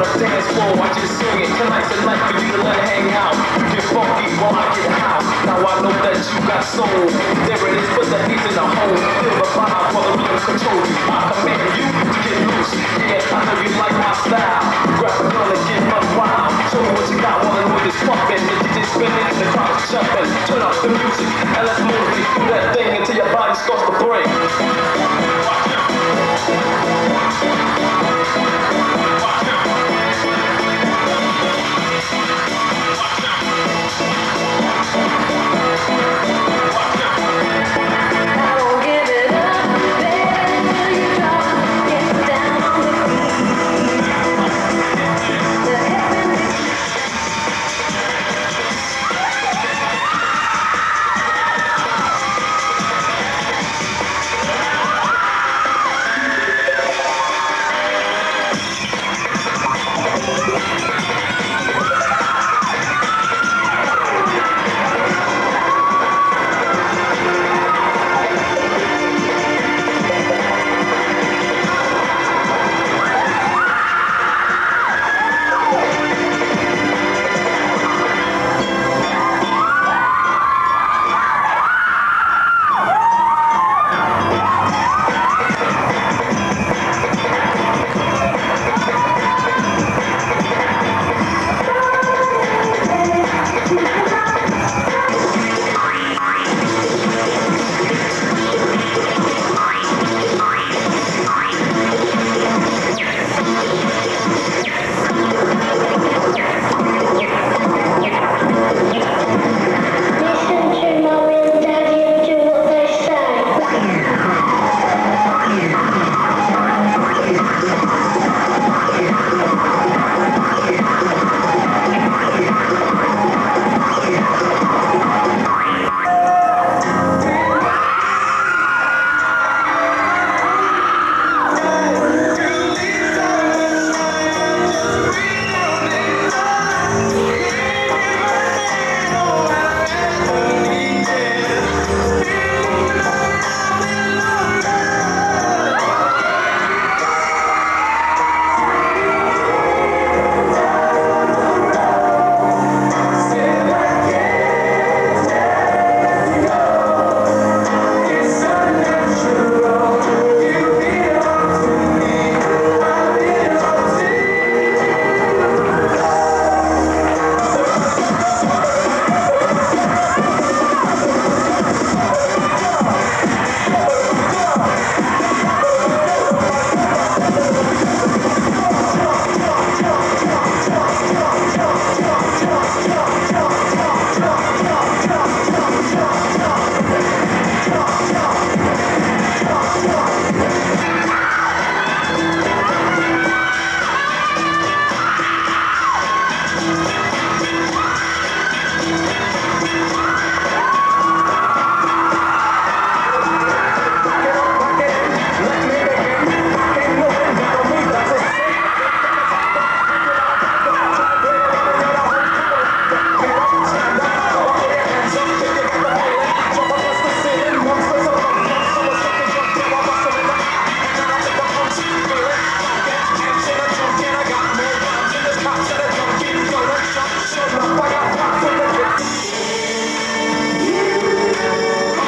the dance floor, watch you sing it. Tonight's the night for you to let it hang out. Get funky while I get house. Now I know that you got soul. There it is, put the beats in the hole. Feel the vibe while the rhythm control you. I command you to get loose. Yeah, I know you like my style. Grab a gun and get run wild. Show me what you got while the noise is pumping. The DJ's spinning and the crowd's jumping. Turn up the music and let's move it. Do that thing until your body starts to break.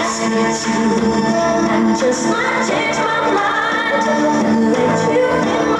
I just might change my mind and let you in.